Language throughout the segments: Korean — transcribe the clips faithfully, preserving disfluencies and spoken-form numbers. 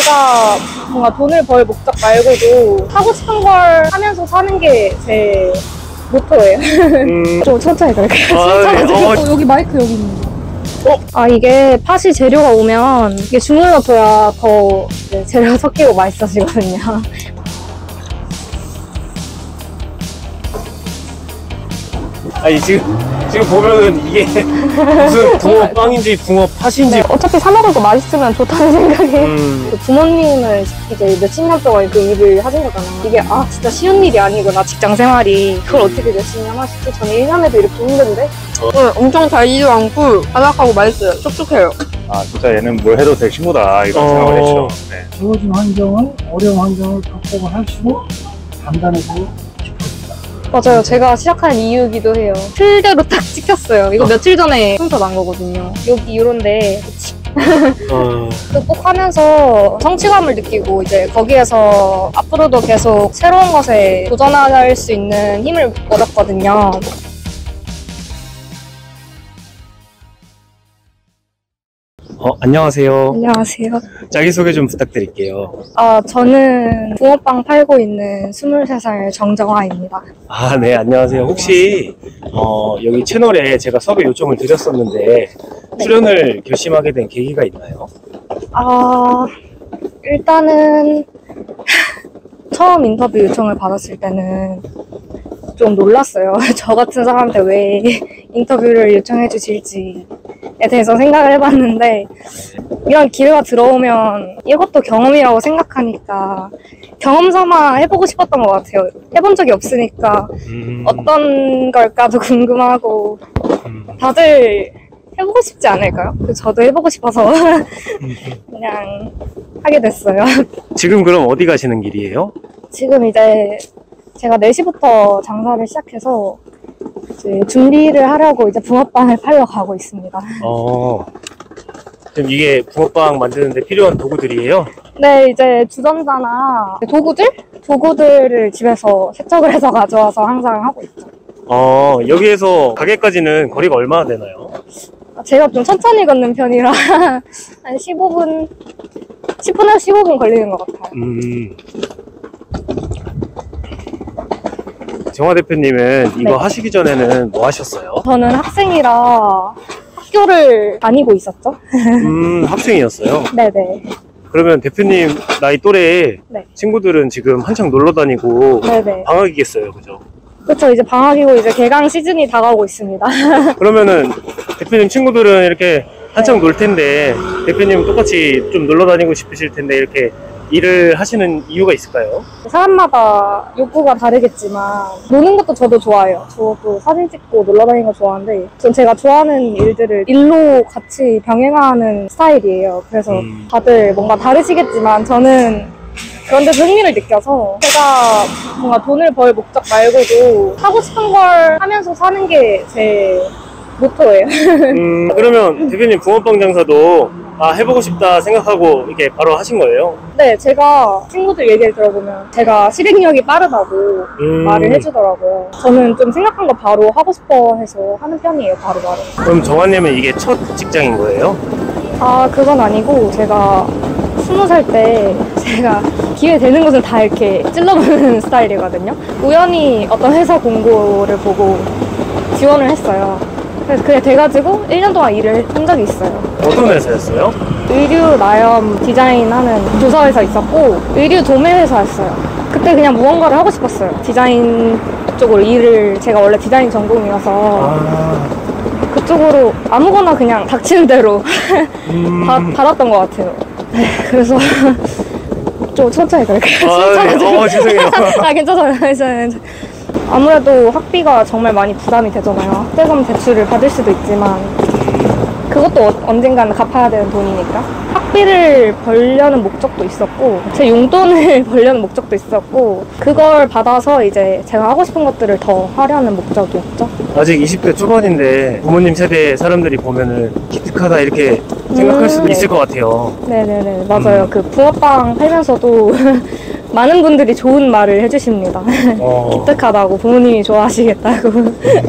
제가 뭔가 돈을 벌 목적 말고도 하고 싶은 걸 하면서 사는 게 제 모토예요. 음... 좀 천천히 갈게요. 아, 네. 어, 어, 여기 마이크 여기 있는 거. 어? 아, 이게 팥이 재료가 오면 이게 주물러 줘야 더 이제 재료가 섞이고 맛있어지거든요. 아니 지금 지금 보면은 이게 무슨 붕어빵인지 붕어팥인지. 네, 어차피 사 먹을 거 맛있으면 좋다는 생각에 음. 그 부모님을 이제 몇십 년 동안 그 일을 하신 거잖아요. 이게 아 진짜 쉬운 일이 아니구나, 직장 생활이. 그걸 어떻게 몇십 년 하시지? 저는 일 년에도 이렇게 힘든데. 어. 네, 엄청 달지도 않고 바삭하고 맛있어요. 촉촉해요. 아 진짜 얘는 뭘 해도 될 친구다 이런 어... 생각을 했죠. 네. 주어진 환경은 어려운 환경을 극복을 할수록 단단해지고 깊어진다. 맞아요. 제가 시작한 이유기도 해요. 틀대로 딱 찍혔어요. 이거 며칠 전에 흉터 난 거거든요. 여기 이런데 어... 극복하면서 성취감을 느끼고 이제 거기에서 앞으로도 계속 새로운 것에 도전할 수 있는 힘을 얻었거든요. 어, 안녕하세요. 안녕하세요. 자기소개 좀 부탁드릴게요. 아, 저는 붕어빵 팔고 있는 스물세 살 정정화입니다. 아, 네, 안녕하세요. 혹시 어, 여기 채널에 제가 섭외 요청을 드렸었는데 출연을 결심하게 된 계기가 있나요? 아, 일단은 처음 인터뷰 요청을 받았을 때는 좀 놀랐어요. 저 같은 사람한테 왜 인터뷰를 요청해 주실지에 대해서 생각을 해봤는데, 이런 기회가 들어오면 이것도 경험이라고 생각하니까 경험 삼아 해보고 싶었던 것 같아요. 해본 적이 없으니까 음... 어떤 걸까도 궁금하고. 음... 다들 해보고 싶지 않을까요? 저도 해보고 싶어서 그냥 하게 됐어요. 지금 그럼 어디 가시는 길이에요? 지금 이제 제가 네 시부터 장사를 시작해서 이제 준비를 하려고 이제 붕어빵을 팔러 가고 있습니다. 어, 지금 이게 붕어빵 만드는데 필요한 도구들이에요? 네, 이제 주전자나 도구들? 도구들을 집에서 세척을 해서 가져와서 항상 하고 있죠. 어, 여기에서 가게까지는 거리가 얼마나 되나요? 제가 좀 천천히 걷는 편이라 한 십오 분, 십 분에서 십오 분 걸리는 것 같아요. 음. 정화 대표님은 이거 네. 하시기 전에는 뭐 하셨어요? 저는 학생이라 학교를 다니고 있었죠. 음, 학생이었어요? 네네. 그러면 대표님 나이 또래 네. 친구들은 지금 한창 놀러 다니고 네네. 방학이겠어요, 그죠? 그렇죠. 이제 방학이고 이제 개강 시즌이 다가오고 있습니다. 그러면은 대표님 친구들은 이렇게 한창 네. 놀 텐데 대표님 똑같이 좀 놀러 다니고 싶으실 텐데 이렇게 일을 하시는 이유가 있을까요? 사람마다 욕구가 다르겠지만 노는 것도 저도 좋아해요. 저도 사진 찍고 놀러 다니는 거 좋아하는데 전 제가 좋아하는 일들을 일로 같이 병행하는 스타일이에요. 그래서 음. 다들 뭔가 다르시겠지만 저는 그런 데서 흥미를 느껴서 제가 뭔가 돈을 벌 목적 말고도 하고 싶은 걸 하면서 사는 게 제 모토예요. 음, 그러면 대표님 붕어빵 장사도 아, 해보고 싶다 생각하고 이렇게 바로 하신 거예요? 네, 제가 친구들 얘기를 들어보면 제가 실행력이 빠르다고 음. 말을 해주더라고요. 저는 좀 생각한 거 바로 하고 싶어 해서 하는 편이에요, 바로 바로. 그럼 정화님은 이게 첫 직장인 거예요? 아, 그건 아니고 제가 스무 살 때 제가 기회 되는 곳은 다 이렇게 찔러보는 스타일이거든요. 우연히 어떤 회사 공고를 보고 지원을 했어요. 그래서 그게 돼가지고 일 년 동안 일을 한 적이 있어요. 어떤 회사였어요? 의류 나염 디자인하는 부서에서 있었고 의류 도매 회사였어요. 그때 그냥 무언가를 하고 싶었어요. 디자인 쪽으로 일을, 제가 원래 디자인 전공이어서 아... 그쪽으로 아무거나 그냥 닥치는 대로 음... 받, 받았던 것 같아요. 네, 그래서 좀 천천히 갈게요. 아, 네. 어, 죄송해요. 아, 괜찮아요. 괜찮아요. 아무래도 학비가 정말 많이 부담이 되잖아요. 학대금 대출을 받을 수도 있지만 그것도 어, 언젠가는 갚아야 되는 돈이니까 학비를 벌려는 목적도 있었고 제 용돈을 벌려는 목적도 있었고 그걸 받아서 이제 제가 하고 싶은 것들을 더 하려는 목적이었죠. 아직 이십 대 초반인데 부모님 세대 사람들이 보면은 기특하다 이렇게 생각할 음, 수도 네. 있을 것 같아요. 네네네, 맞아요. 음. 그 붕어빵 팔면서도 많은 분들이 좋은 말을 해주십니다. 어... 기특하다고, 부모님이 좋아하시겠다고.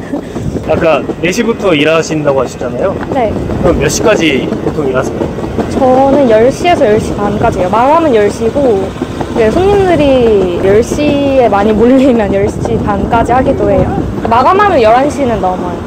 아까 네 시부터 일하신다고 하셨잖아요. 네. 그럼 몇 시까지 보통 일하세요? 저는 열 시에서 열 시 반까지요. 마감은 열 시고, 네, 손님들이 열 시에 많이 몰리면 열 시 반까지 하기도 해요. 마감하면 열한 시는 넘어요.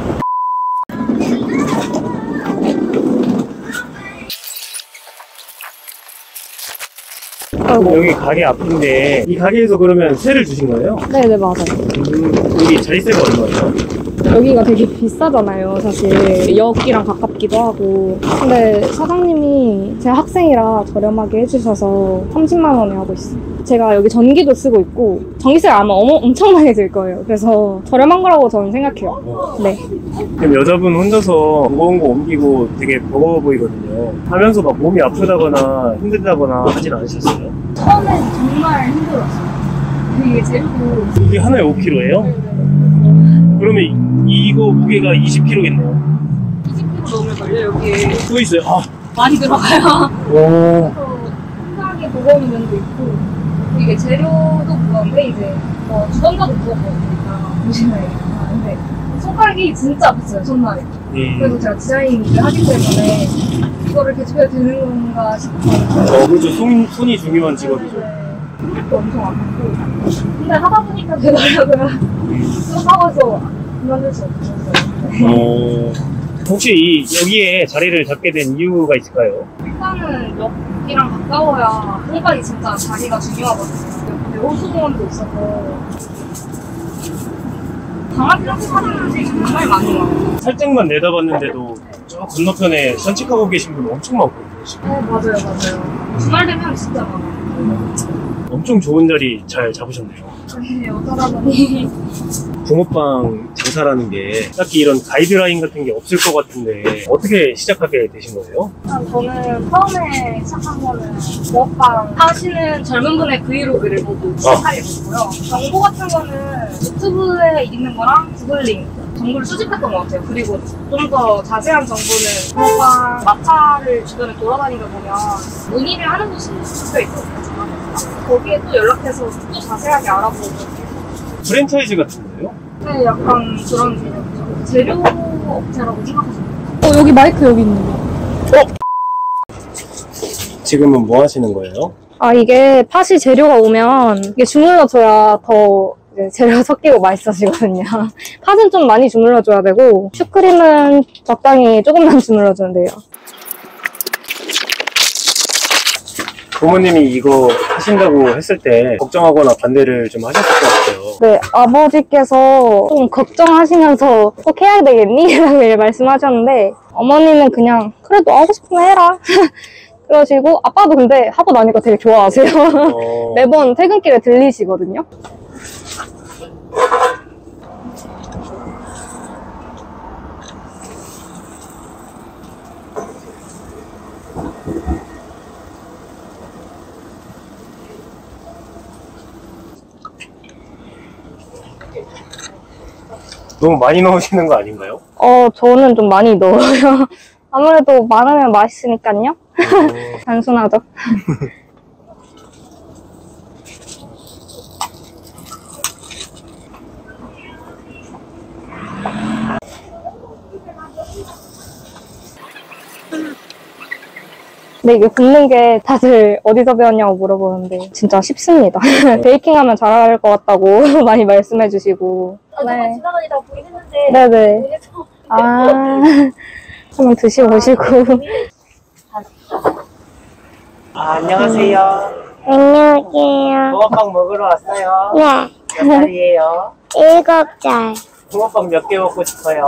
아이고. 여기 가게 앞인데 이 가게에서 그러면 세를 주신 거예요? 네네, 맞아요. 음, 여기 자리세가 얼마예요? 여기가 되게 비싸잖아요, 사실. 역이랑 가깝기도 하고. 근데 사장님이 제 학생이라 저렴하게 해주셔서 삼십만 원에 하고 있어요. 제가 여기 전기도 쓰고 있고, 전기세가 아마 어머, 엄청 많이 들 거예요. 그래서 저렴한 거라고 저는 생각해요. 네. 그럼 여자분 혼자서 무거운 거 옮기고 되게 버거워 보이거든요. 하면서 막 몸이 아프다거나 힘들다거나 하진 않으셨어요? 처음엔 정말 힘들었어요. 이게 재료도. 이게 하나에 오 킬로그램예요? 그러면 이, 이거 무게가 이십 킬로그램겠네요. 이십 킬로그램 넘을 걸요, 여기에. 또 있어요. 아. 많이 들어가요. 오. 손가락이 무거운 면도 있고, 이게 재료도 무거운데, 이제, 뭐, 주전자도 무겁거든요. 보시면. 아, 근데, 손가락이 진짜 아팠어요, 첫날에. 음. 그래서 제가 디자인 일을 하기 때문에, 이거를 계속해야 되는 건가 싶어요. 어, 그렇죠. 손, 손이 중요한 직업이죠. 손도 엄청 아팠고. 근데 하다 보니까 되더라고요. 쭉 하고 있어. 그만둘 수 없었어요. 어. 혹시 이, 여기에 자리를 잡게 된 이유가 있을까요? 일단은 역이랑 가까워야 공간이 진짜 자리가 중요하거든요. 근데 호수공원도 있어서 강아지랑 사진들이 정말 많이 와요. 살짝만 내다봤는데도 저 건너편에 산책하고 계신 분 엄청 많거든요. 지금. 네, 맞아요, 맞아요. 주말 되면 진짜 많아요. 엄청 좋은 자리 잘 잡으셨네요. 네, 어쩌다 보니. 붕어빵 장사라는 게 딱히 이런 가이드라인 같은 게 없을 것 같은데 어떻게 시작하게 되신 거예요? 일단 저는 처음에 시작한 거는 붕어빵 하시는 젊은 분의 브이로그를 보고 시작하게 됐고요. 정보 같은 거는 유튜브에 있는 거랑 구글링 정보를 수집했던 것 같아요. 그리고 좀 더 자세한 정보는 붕어빵 마차를 주변에 돌아다니다 보면 문의를 하는 곳이 적혀 있거든요. 거기에 또 연락해서 또 자세하게 알아보고. 프랜차이즈 같은 거예요? 네, 약간 그런 개념이죠. 재료 업체라고 생각하시면 돼요. 어, 여기 마이크 여기 있는데. 지금은 뭐 하시는 거예요? 아, 이게 팥이 재료가 오면 이게 주물러줘야 더 이제 재료가 섞이고 맛있어지거든요. 팥은 좀 많이 주물러줘야 되고 슈크림은 적당히 조금만 주물러주면 돼요. 부모님이 이거 하신다고 했을 때 걱정하거나 반대를 좀 하셨을 것 같아요. 네, 아버지께서 좀 걱정하시면서 꼭 해야 되겠니? 라고 말씀하셨는데 어머니는 그냥 그래도 하고 싶으면 해라. 그러시고 아빠도 근데 하고 나니까 되게 좋아하세요. 어... 매번 퇴근길에 들리시거든요. 너무 많이 넣으시는 거 아닌가요? 어, 저는 좀 많이 넣어요. 아무래도 많으면 맛있으니까요. 어... 단순하죠. 근데 이게 굽는 게 다들 어디서 배웠냐고 물어보는데 진짜 쉽습니다. 베이킹하면 잘할 것 같다고 많이 말씀해 주시고. 아, 네. 정말 지나가니다 보긴 했는데 네네. 그래서 아, 한번 드셔보시고. 아, 안녕하세요. 안녕하세요. 붕어빵 먹으러 왔어요. 네, 몇 살이에요? 일곱 살, 붕어빵 몇 개 먹고 싶어요?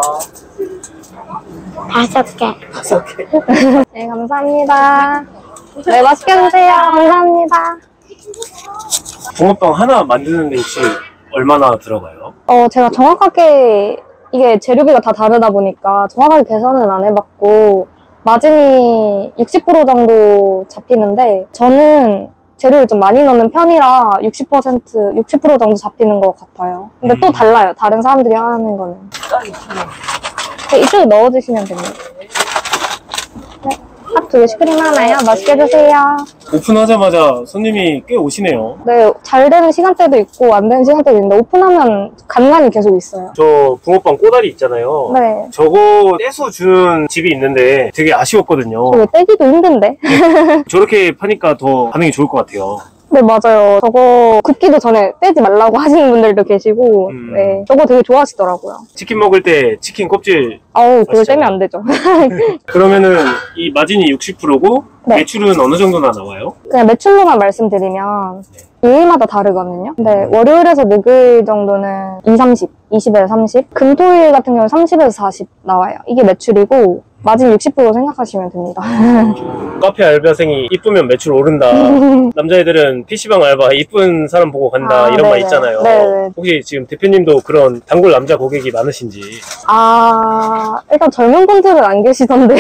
다섯 개. 다섯 개. 네, 감사합니다. 네, 맛있게 드세요. 감사합니다. 붕어빵 하나 만드는데 혹시 얼마나 들어가요? 어, 제가 정확하게 이게 재료비가 다 다르다 보니까 정확하게 계산은 안 해봤고 마진이 육십 퍼센트 정도 잡히는데 저는 재료를 좀 많이 넣는 편이라 육십 퍼센트, 육십 퍼센트 정도 잡히는 것 같아요. 근데 또 달라요. 다른 사람들이 하는 거는. 네, 이쪽에 넣어주시면 됩니다. 네. 팥 두 개, 슈크림 하나요. 맛있게 드세요. 오픈하자마자 손님이 꽤 오시네요. 네, 잘 되는 시간대도 있고 안 되는 시간대도 있는데 오픈하면 간간히 계속 있어요. 저 붕어빵 꼬다리 있잖아요. 네. 저거 떼서 주는 집이 있는데 되게 아쉬웠거든요. 저거 떼기도 힘든데. 저렇게 파니까 더 반응이 좋을 것 같아요. 네, 맞아요. 저거 굽기도 전에 떼지 말라고 하시는 분들도 계시고, 음. 네, 저거 되게 좋아하시더라고요. 치킨 먹을 때 치킨 껍질 아우, 그걸 맛있죠? 떼면 안 되죠. 그러면은 이 마진이 육십 퍼센트고 네. 매출은 어느 정도나 나와요? 그냥 매출로만 말씀드리면 요일마다 다르거든요. 근데 월요일에서 목요일 정도는 이, 삼십, 이십에서 삼십. 금토일 같은 경우는 삼십에서 사십 나와요. 이게 매출이고 마진 육십 퍼센트 생각하시면 됩니다. 카페 알바생이 이쁘면 매출 오른다. 남자애들은 피시방 알바 이쁜 사람 보고 간다. 아, 이런 말 네네. 있잖아요. 네네. 혹시 지금 대표님도 그런 단골 남자 고객이 많으신지. 아, 일단 젊은 분들은 안 계시던데요.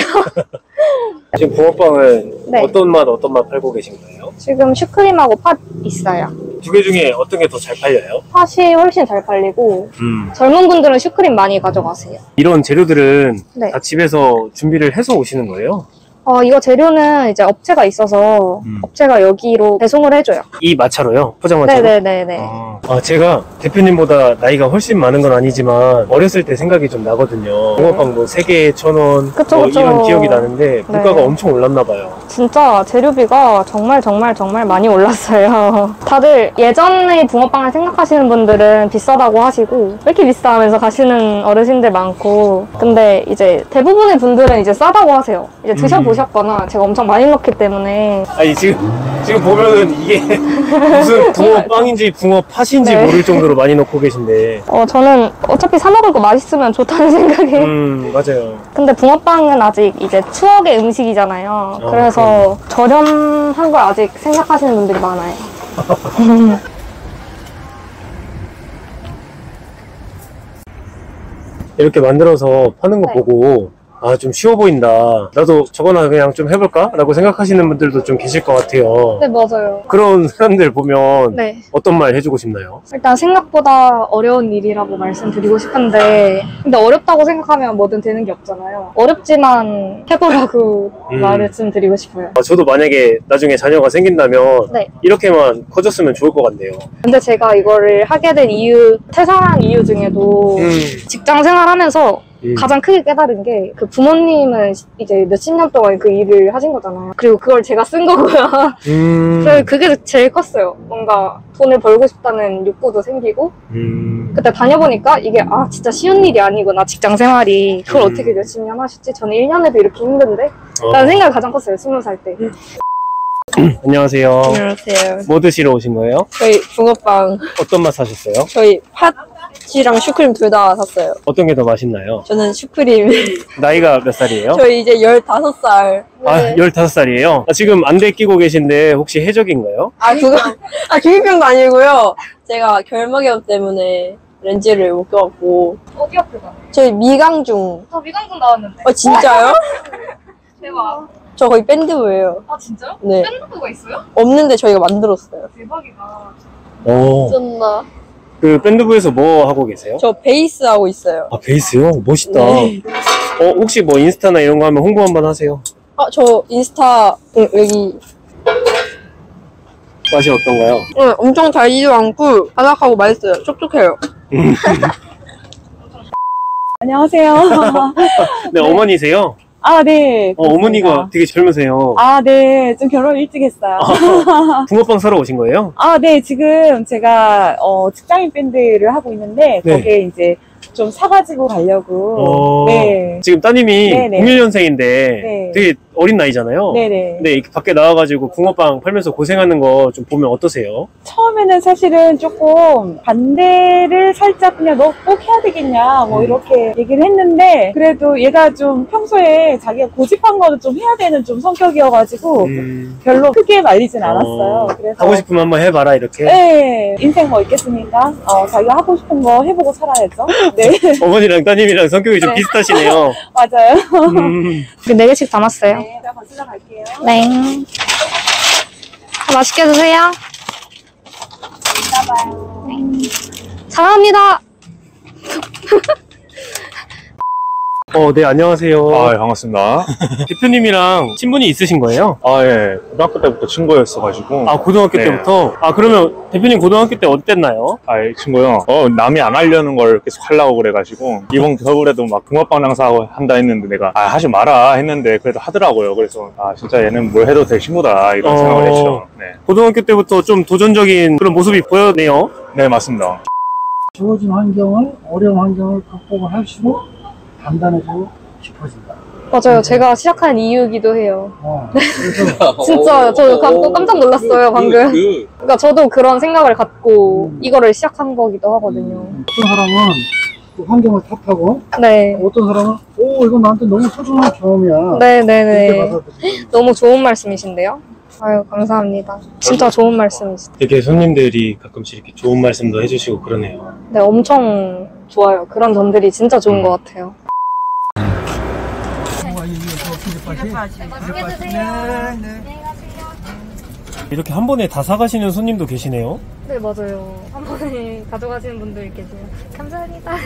지금 붕어빵은 네. 어떤 맛 어떤 맛 팔고 계신 거예요? 지금 슈크림하고 팥 있어요. 두 개 중에 어떤 게 더 잘 팔려요? 팥이 훨씬 잘 팔리고 음. 젊은 분들은 슈크림 많이 가져가세요. 이런 재료들은 네. 다 집에서 준비를 해서 오시는 거예요? 어, 이거 재료는 이제 업체가 있어서 음. 업체가 여기로 배송을 해줘요. 이 마차로요? 포장마차로? 네네네네. 아, 아, 제가 대표님보다 나이가 훨씬 많은 건 아니지만 어렸을 때 생각이 좀 나거든요. 붕어빵 뭐 세 개에 천 원 그쵸, 뭐 그쵸. 이런 기억이 나는데 물가가 네. 엄청 올랐나 봐요. 진짜 재료비가 정말 정말 정말 많이 올랐어요. 다들 예전의 붕어빵을 생각하시는 분들은 비싸다고 하시고 왜 이렇게 비싸 하면서 가시는 어르신들 많고 근데 이제 대부분의 분들은 이제 싸다고 하세요. 이제 드셔보셨거나 제가 엄청 많이 넣기 때문에 아니 지금 지금 보면은 이게 무슨 붕어빵인지 붕어팥인지 네. 모를 정도로 많이 넣고 계신데. 어, 저는 어차피 사 먹을 거 맛있으면 좋다는 생각에 음 맞아요. 근데 붕어빵은 아직 이제 추억의 음식이잖아요. 어, 그래서 저렴한 걸 아직 생각하시는 분들이 많아요. 이렇게 만들어서 파는 거 네. 보고 아 좀 쉬워 보인다. 나도 저거나 그냥 좀 해볼까? 라고 생각하시는 분들도 좀 계실 것 같아요. 네, 맞아요. 그런 사람들 보면 네. 어떤 말 해주고 싶나요? 일단 생각보다 어려운 일이라고 말씀드리고 싶은데 근데 어렵다고 생각하면 뭐든 되는 게 없잖아요. 어렵지만 해보라고 음. 말씀드리고 싶어요. 아, 저도 만약에 나중에 자녀가 생긴다면 네. 이렇게만 커졌으면 좋을 것 같네요. 근데 제가 이거를 하게 된 이유, 퇴사한 이유 중에도 음. 직장 생활하면서 음. 가장 크게 깨달은 게 그 부모님은 이제 몇십 년 동안 그 일을 하신 거잖아요. 그리고 그걸 제가 쓴 거고요. 음. 그래서 그게 제일 컸어요. 뭔가 돈을 벌고 싶다는 욕구도 생기고 음. 그때 다녀보니까 이게 아 진짜 쉬운 일이 아니구나 직장 생활이 그걸 음. 어떻게 몇십 년 하셨지? 저는 일 년 해도 이렇게 힘든데? 어. 라는 생각이 가장 컸어요. 스무 살 때. 안녕하세요. 안녕하세요. 뭐 드시러 오신 거예요? 저희 붕어빵, 어떤 맛 사셨어요? 저희 팥이랑 슈크림 둘 다 샀어요. 어떤 게 더 맛있나요? 저는 슈크림. 나이가 몇 살이에요? 저희 이제 열다섯 살. 아, 열다섯 살이에요? 아, 지금 안대 끼고 계신데 혹시 해적인가요? 아, 그거, 아, 중이병도 아니고요. 제가 결막염 때문에 렌즈를 못 껴갖고. 어디 학교 가요? 저희 미강중. 저 미강군 나왔는데. 어, 진짜요? 대박. 저 거의 밴드부예요. 아 진짜요? 네. 밴드부가 있어요? 없는데 저희가 만들었어요. 대박이다. 오. 쩐다. 그 밴드부에서 뭐 하고 계세요? 저 베이스 하고 있어요. 아, 베이스요? 멋있다. 네. 어, 혹시 뭐 인스타나 이런 거 하면 홍보 한번 하세요. 아, 저 인스타, 응, 여기. 맛이 어떤가요? 응, 엄청 달지도 않고, 바삭하고 맛있어요. 촉촉해요. 안녕하세요. 네, 어머니세요? 아, 네. 어, 어머니가 그렇습니다. 되게 젊으세요. 아, 네. 좀 결혼 일찍 했어요. 붕어빵 사러 오신 거예요? 아, 네. 지금 제가, 어, 직장인 밴드를 하고 있는데, 네. 거기에 이제 좀 사가지고 가려고. 어, 네. 지금 따님이 네네. 공일 년생인데 네. 되게 어린 나이잖아요. 네네. 근데 이렇게 밖에 나와가지고 붕어빵 팔면서 고생하는 거 좀 보면 어떠세요? 처음에는 사실은 조금 반대를 살짝 그냥 너 꼭 해야 되겠냐, 뭐 음. 이렇게 얘기를 했는데, 그래도 얘가 좀 평소에 자기가 고집한 거는 좀 해야 되는 좀 성격이어가지고, 음, 별로 크게 말리진 어, 않았어요. 그래서. 하고 싶으면 한번 해봐라 이렇게. 네, 인생 뭐 있겠습니까? 어, 자기가 하고 싶은 거 해보고 살아야죠. 네, 어머니랑 따님이랑 성격이 좀 네. 비슷하시네요. 맞아요. 음, 네 개씩 담았어요. 네, 제가 건슬러 갈게요. 네. 맛있게 드세요. 네. 사랑합니다. 어, 네, 안녕하세요. 아, 예, 반갑습니다. 대표님이랑 친분이 있으신 거예요? 아, 예. 고등학교 때부터 친구였어가지고. 아, 고등학교 네. 때부터? 아, 그러면 대표님 고등학교 때 어땠나요? 아, 이 친구요. 어, 남이 안 하려는 걸 계속 하려고 그래가지고. 이번 겨울에도 막 붕어빵 장사 한다 했는데 내가, 아, 하지 마라 했는데 그래도 하더라고요. 그래서, 아, 진짜 얘는 뭘 해도 될 친구다. 이런 어. 생각을 했죠. 네. 고등학교 때부터 좀 도전적인 그런 모습이 보였네요. 네, 맞습니다. 주어진 환경을, 어려운 환경을 극복을 할수록 단단해지고 깊어진다. 맞아요. 제가 시작한 이유이기도 해요. 어, 그래서 진짜 저 깜- 깜짝 놀랐어요, 방금. 그러니까 저도 그런 생각을 갖고 이거를 시작한 거기도 하거든요. 어떤 사람은 그 환경을 탓하고 네. 어떤 사람은 오 이거 나한테 너무 소중한 경험이야. 그렇게 네네네. 받아들이고. 너무 좋은 말씀이신데요? 아유, 감사합니다. 진짜 좋은 말씀이시죠. 되게 손님들이 가끔씩 이렇게 좋은 말씀도 해주시고 그러네요. 네, 엄청 좋아요. 그런 점들이 진짜 좋은 것 같아요. 이렇게 한 번에 다 사가시는 손님도 계시네요. 네, 맞아요. 한 번에 가져가시는 분들 계세요. 감사합니다.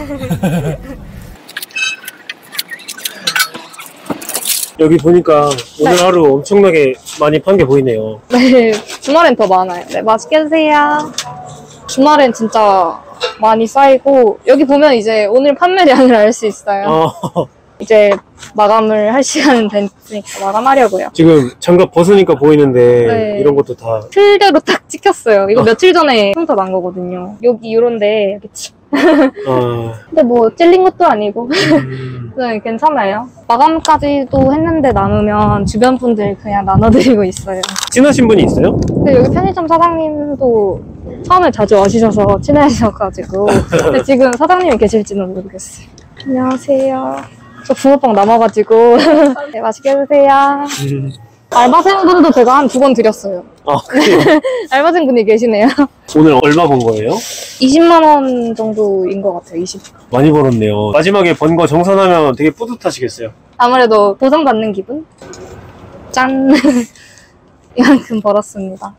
여기 보니까 오늘 네. 하루 엄청나게 많이 판 게 보이네요. 네, 주말엔 더 많아요. 네, 맛있게 드세요. 주말엔 진짜 많이 쌓이고, 여기 보면 이제 오늘 판매량을 알 수 있어요. 어, 이제 마감을 할 시간은 됐으니까 마감하려고요. 지금 장갑 벗으니까 보이는데 네. 이런 것도 다 틀대로 딱 찍혔어요. 이거 며칠 전에 흉터 난 거거든요. 여기 이런데 이렇게 치- 아, 근데 뭐 찔린 것도 아니고 음, 네, 괜찮아요. 마감까지도 했는데 남으면 주변 분들 그냥 나눠드리고 있어요. 친하신 분이 있어요? 근데 여기 편의점 사장님도 처음에 자주 와주셔서 친해지셔가지고 근데 지금 사장님이 계실지는 모르겠어요. 안녕하세요. 저 붕어빵 남아가지고 네, 맛있게 드세요. 음. 알바생분도 제가 한 두 번 드렸어요. 아, 그래요? 알바생분이 계시네요. 오늘 얼마 번 거예요? 이십만 원 정도인 것 같아요. 이십. 많이 벌었네요. 마지막에 번 거 정산하면 되게 뿌듯하시겠어요. 아무래도 보상받는 기분? 짠! 이만큼 벌었습니다.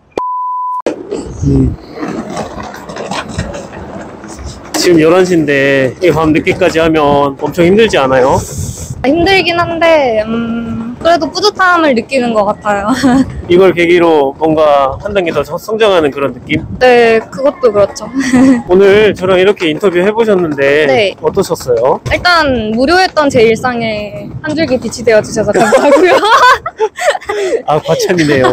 지금 열한 시인데 밤 늦게까지 하면 엄청 힘들지 않아요? 힘들긴 한데 음, 그래도 뿌듯함을 느끼는 것 같아요. 이걸 계기로 뭔가 한 단계 더 성장하는 그런 느낌? 네, 그것도 그렇죠. 오늘 저랑 이렇게 인터뷰 해보셨는데 네. 어떠셨어요? 일단 무료였던 제 일상에 한 줄기 빛이 되어주셔서 감사하고요. 아, 과찬이네요.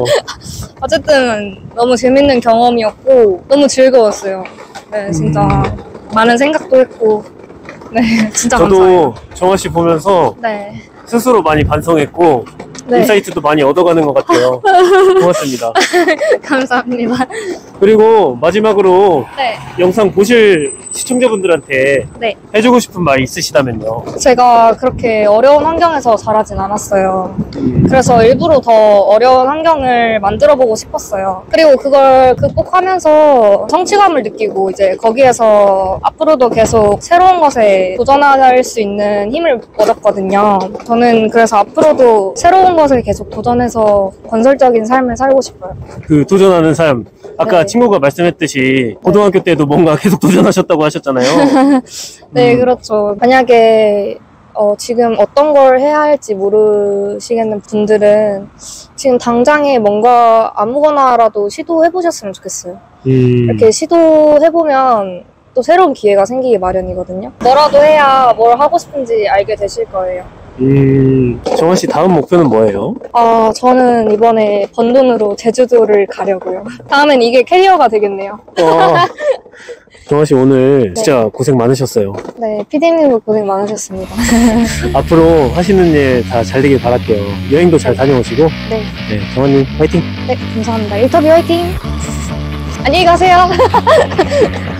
어쨌든 너무 재밌는 경험이었고 너무 즐거웠어요. 네, 진짜 많은 생각도 했고 네, 진짜 감사해요. 저도 정아 씨 보면서 네, 스스로 많이 반성했고 네. 인사이트도 많이 얻어가는 것 같아요. 고맙습니다. 감사합니다. 그리고 마지막으로 네, 영상 보실 시청자분들한테 네. 해주고 싶은 말 있으시다면요. 제가 그렇게 어려운 환경에서 자라진 않았어요. 그래서 일부러 더 어려운 환경을 만들어보고 싶었어요. 그리고 그걸 극복하면서 성취감을 느끼고 이제 거기에서 앞으로도 계속 새로운 것에 도전할 수 있는 힘을 얻었거든요. 저는 그래서 앞으로도 새로운 것에 계속 도전해서 건설적인 삶을 살고 싶어요. 그 도전하는 삶. 아까 네. 친구가 말씀했듯이 고등학교 때도 뭔가 계속 도전하셨다고 하셨잖아요. 네, 음. 그렇죠. 만약에 어, 지금 어떤 걸 해야 할지 모르시겠는 분들은 지금 당장에 뭔가 아무거나라도 시도해보셨으면 좋겠어요. 음. 이렇게 시도해보면 또 새로운 기회가 생기기 마련이거든요. 뭐라도 해야 뭘 하고 싶은지 알게 되실 거예요. 음. 정아 씨 다음 목표는 뭐예요? 아, 저는 이번에 번 돈으로 제주도를 가려고요. 다음엔 이게 캐리어가 되겠네요. 와. 정아 씨 오늘 네. 진짜 고생 많으셨어요. 네, 피디님도 고생 많으셨습니다. 앞으로 하시는 일 다 잘 되길 바랄게요. 여행도 잘 다녀오시고. 네, 네, 정아님 화이팅! 네, 감사합니다. 인터뷰 화이팅! 안녕히 가세요.